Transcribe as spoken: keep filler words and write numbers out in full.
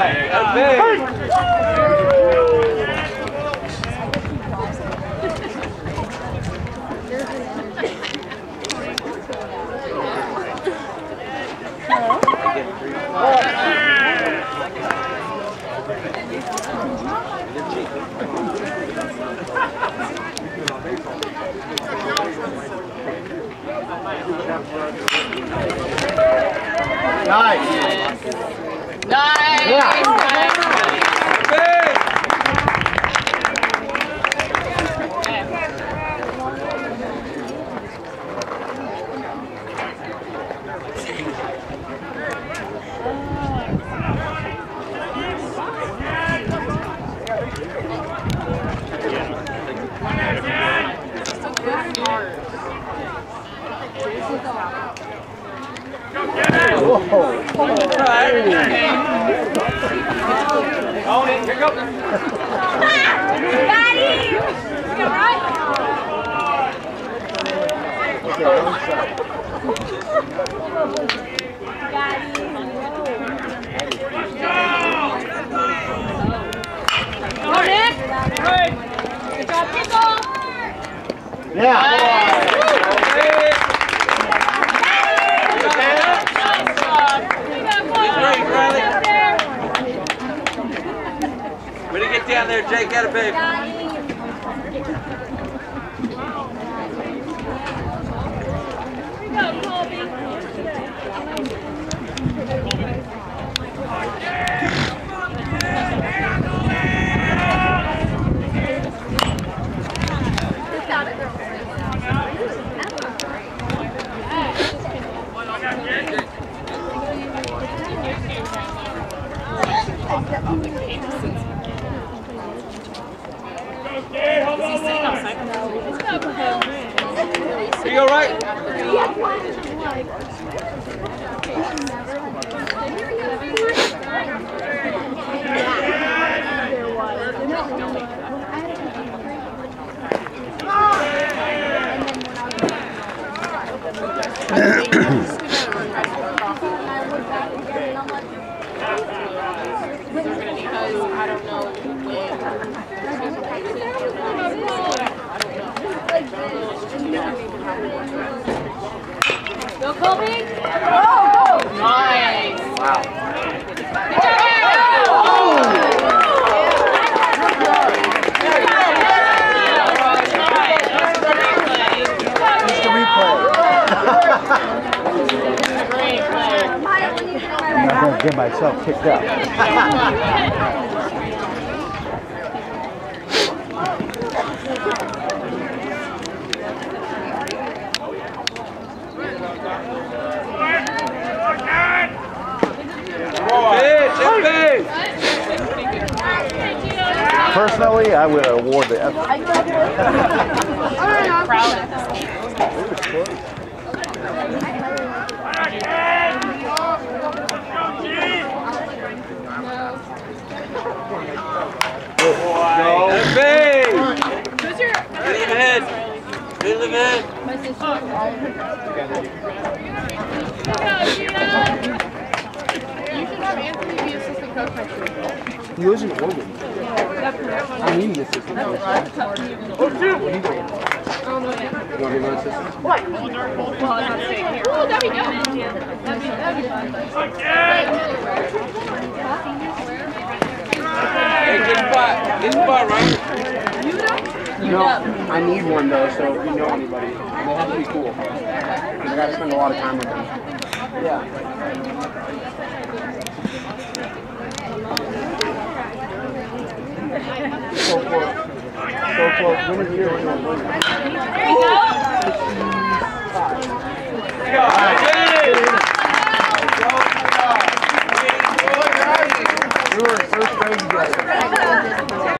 Nice. Nice. Yeah. Own it, here you go. Daddy! You all right? Okay, one shot. Daddy! Go, Nick! Good job, Pickle! Yeah! Way to get down there, Jake. Got it, babe. Here we go, Colby. Are you all right? I don't know Go, Colby! Go! Nice! Wow. It's the replay. I'm not going to get myself kicked out. Personally, I would award the F. I'm proud of this. Who's your leave ahead? Leave ahead. My sister. You should have Anthony be assistant coach next year. He was in Oregon. I need an assistant coach. Oh, You shoot! want to be my assistant? What? Well, I'm not staying here. Oh, that'd be good. That'd be, that'd be fun. Hey, good spot. Good spot, right? No, I need one though, so if you know anybody, they have to be cool. I got to spend a lot of time with them. Yeah. So close. So close. Win it here. There you go!